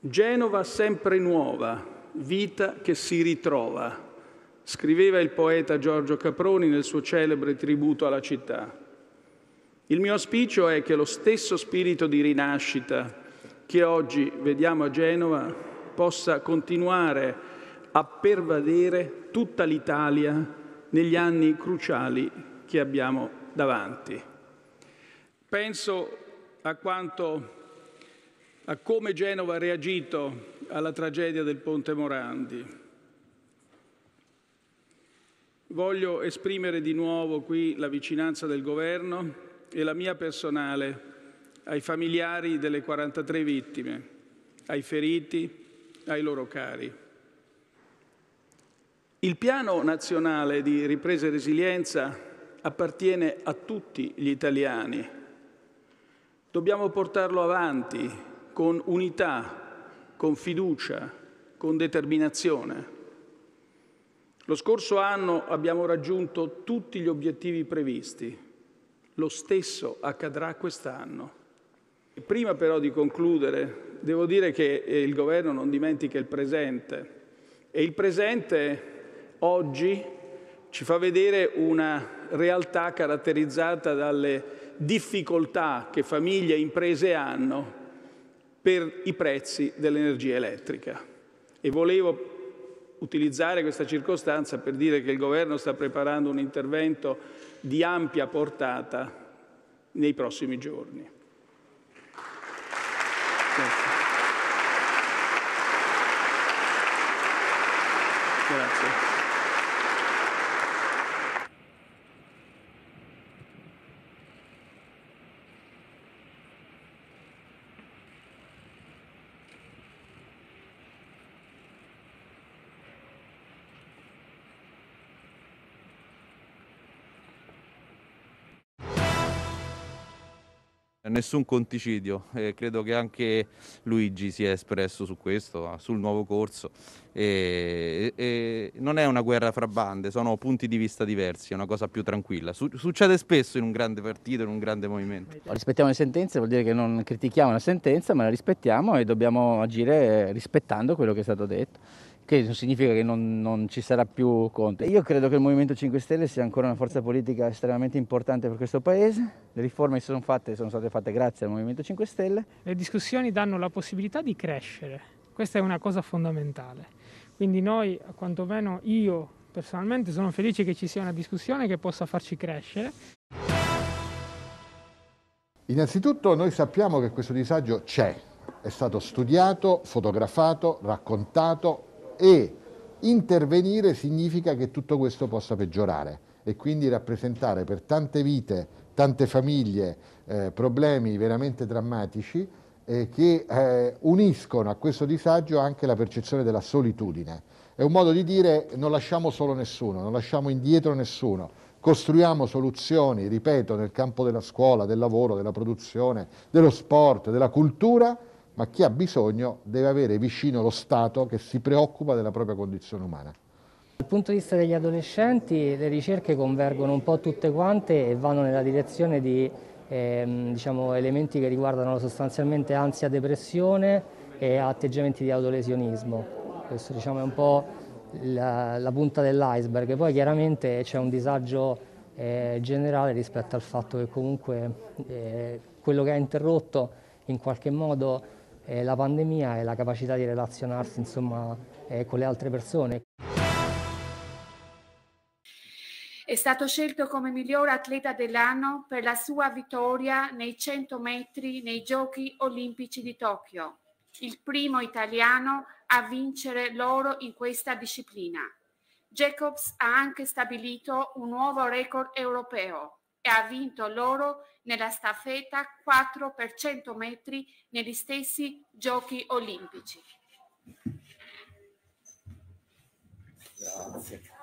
Genova sempre nuova, vita che si ritrova, scriveva il poeta Giorgio Caproni nel suo celebre tributo alla città. Il mio auspicio è che lo stesso spirito di rinascita che oggi vediamo a Genova possa continuare a pervadere tutta l'Italia negli anni cruciali che abbiamo davanti. Penso a come Genova ha reagito alla tragedia del Ponte Morandi. Voglio esprimere di nuovo qui la vicinanza del Governo e la mia personale ai familiari delle 43 vittime, ai feriti, ai loro cari. Il Piano Nazionale di Ripresa e Resilienza appartiene a tutti gli italiani. Dobbiamo portarlo avanti con unità, con fiducia, con determinazione. Lo scorso anno abbiamo raggiunto tutti gli obiettivi previsti. Lo stesso accadrà quest'anno. Prima però di concludere, devo dire che il Governo non dimentica il presente. E il presente oggi ci fa vedere una realtà caratterizzata dalle difficoltà che famiglie e imprese hanno per i prezzi dell'energia elettrica. E volevo utilizzare questa circostanza per dire che il Governo sta preparando un intervento di ampia portata nei prossimi giorni. Grazie. Grazie. Nessun conticidio, credo che anche Luigi si è espresso su questo, sul nuovo corso e non è una guerra fra bande, sono punti di vista diversi, è una cosa più tranquilla. Succede spesso in un grande partito, in un grande movimento. Rispettiamo le sentenze, vuol dire che non critichiamo la sentenza, ma la rispettiamo e dobbiamo agire rispettando quello che è stato detto. Che non significa che non ci sarà più Conte. Io credo che il Movimento 5 Stelle sia ancora una forza politica estremamente importante per questo Paese. Le riforme che sono state fatte grazie al Movimento 5 Stelle. Le discussioni danno la possibilità di crescere, questa è una cosa fondamentale. Quindi noi, quantomeno io personalmente, sono felice che ci sia una discussione che possa farci crescere. Innanzitutto noi sappiamo che questo disagio c'è, è stato studiato, fotografato, raccontato, e intervenire significa che tutto questo possa peggiorare e quindi rappresentare per tante vite, tante famiglie, problemi veramente drammatici che uniscono a questo disagio anche la percezione della solitudine. È un modo di dire: non lasciamo solo nessuno, non lasciamo indietro nessuno, costruiamo soluzioni, ripeto, nel campo della scuola, del lavoro, della produzione, dello sport, della cultura, ma chi ha bisogno deve avere vicino lo Stato che si preoccupa della propria condizione umana. Dal punto di vista degli adolescenti le ricerche convergono un po' tutte quante e vanno nella direzione di elementi che riguardano sostanzialmente ansia, depressione e atteggiamenti di autolesionismo. Questo è un po' la punta dell'iceberg. Poi chiaramente c'è un disagio generale rispetto al fatto che comunque quello che ha interrotto in qualche modo la pandemia e la capacità di relazionarsi con le altre persone. È stato scelto come miglior atleta dell'anno per la sua vittoria nei 100 metri nei Giochi Olimpici di Tokyo, il primo italiano a vincere l'oro in questa disciplina. Jacobs ha anche stabilito un nuovo record europeo e ha vinto l'oro nella staffetta 4 per 100 metri negli stessi Giochi Olimpici. Grazie.